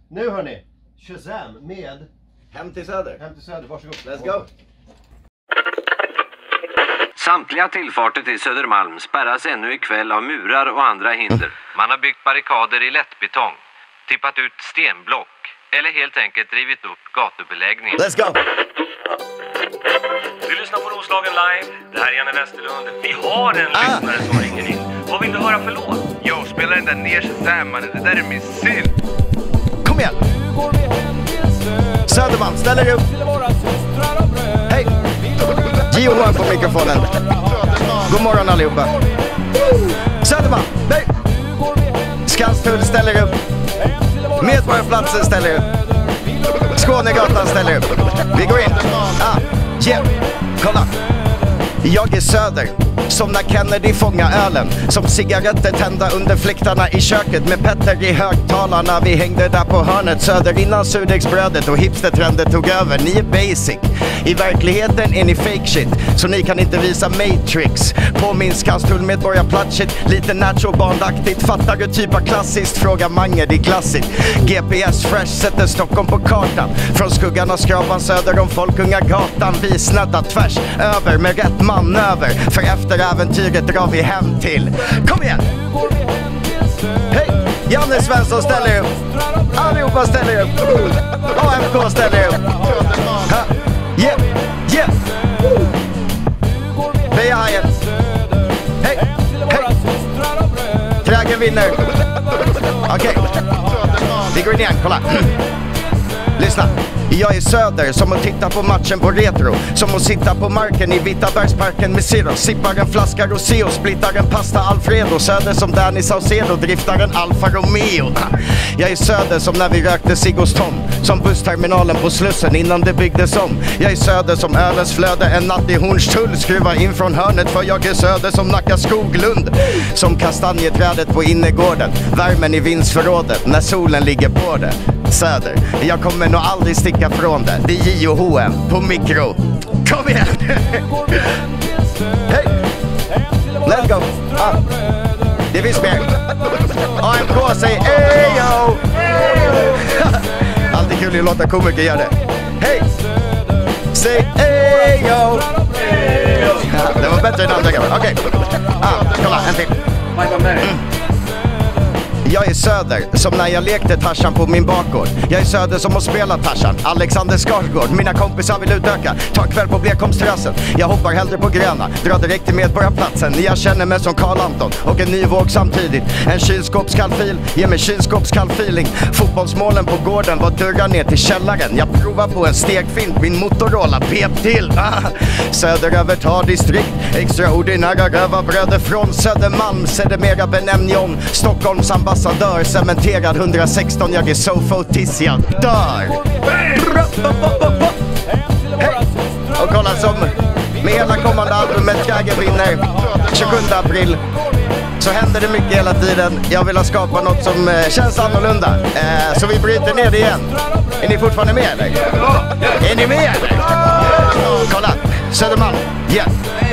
Nu hörni, Shazam med Hem till Söder. Hem till Söder, varsågod. Let's go. Samtliga tillfarter till Södermalm spärras ännu ikväll av murar och andra hinder. Man har byggt barrikader i lättbetong, tippat ut stenblock eller helt enkelt drivit upp gatubeläggningen. Let's go. Du lyssnar på Roslagen live. Det här är Janne Westerlund. Vi har en lyssnare som ringer in. Vad vill du höra för låt? Jo, spela den där ner Shazam, mannen. Det där är min synd. Kom igen. Södermalm, ställ er upp. Hej. Johan på mikrofonen. God morgon allihopa. Södermalm, nej. Skanstull ställer upp. Medborgarplatsen ställer upp. Skånegatan ställer upp. Vi går in. Yeah. Kolla. Jag är Söder, som när Kennedy fånga ölen. Som cigaretter tända under fläktarna i köket. Med Petter i högtalarna, vi hängde där på hörnet. Söder innan surdegsbrödet och hipstertrender tog över. Ni är basic, i verkligheten är ni fake shit. Så ni kan inte visa Matrix. På min Skanstull medborgarplats shit. Lite natural barnaktigt, fattar du typ av klassiskt? Fråga Mange, det är klassiskt. GPS fresh sätter Stockholm på kartan. Från skuggan av skrapan söder om Folkunga gatan. Vi snöddar tvärs över med rätt manöver. För efter äventyret drar vi hem till. Kom igen! Hej! Janne Svensson ställer upp. Allihopa ställer upp. AMK ställer upp. Yeah, yeah. Beja hajen. Hej, hej. Trägen vinner. Okej. Vi går in igen, kolla. Lyssna. Jag är Söder, som att titta på matchen på retro. Som att sitta på marken i Vitabergsparken med Zero. Sippar en flaska Rosé och splittar en pasta Alfredo. Söder som Danny Saucedo, driftar en Alfa Romeo. Jag är Söder som när vi rökte Sigos Tom. Som bussterminalen på Slussen innan det byggdes om. Jag är Söder som ölens flöde en natt i Hornstull. Skruvar in från hörnet för jag är Söder som Nacka Skoglund. Som kastanjeträdet på innergården. Värmen i vindsförrådet när solen ligger på det. Söder, jag kommer nog aldrig sticka från det. Det är J&H på mikro. Kom igen! Hej! Let's go! Det finns mer. AMK säger ejo! Alltid kul att låta komiker göra det. Hej! Säg ejo! Det var bättre än andra gången. Okej. Kolla, en till. Jag är Söder, som när jag lekte Tarzan på min bakgård. Jag är Söder som att spela Tarzan, Alexander Skarsgård. Mina kompisar vill utöka, ta en kväll på Blekomsterrassen. Jag hoppar hellre på gröna, drar direkt till Medborgarplatsen. Jag känner mig som Carl Anton och en ny våg samtidigt. En kylskåpskalfil, ger mig kylskåpskalfiling. Fotbollsmålen på gården var dörrar ner till källaren. Jag provar på en stegfint, min Motorola pep till. Söder övertar distrikt, extraordinära rövarbröder från Södermalm. Sedermera benämning Stockholms ambassadör. Cementerad 116, jag är sofo tills jag dör. Hej! Och kolla som med hela kommande albumet Trägen vinner 27 april. Så händer det mycket hela tiden. Jag vill ha skapa något som känns annorlunda. Så vi bryter ner det igen. Är ni fortfarande med eller? Är ni med eller? Kolla, Södermalm, yeah.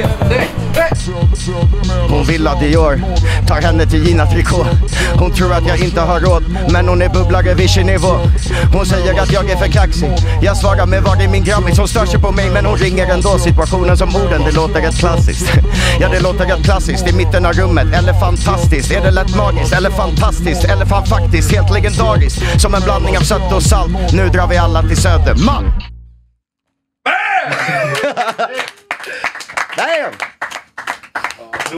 Hon vill att Dior tar henne till Gina Tricot. Hon tror att jag inte har råd, men hon är bubblare Vichy-nivå. Hon säger att jag är för kaxig. Jag svarar med var är min grammis. Hon stör sig på mig men hon ringer ändå. Situationen som orden, det låter rätt klassiskt. Ja, det låter rätt klassiskt i mitten av rummet. Eller fantastiskt, är det lätt magiskt? Eller fantastiskt, eller fan faktiskt helt legendariskt. Som en blandning av sött och salt. Nu drar vi alla till Södermalm. Damn!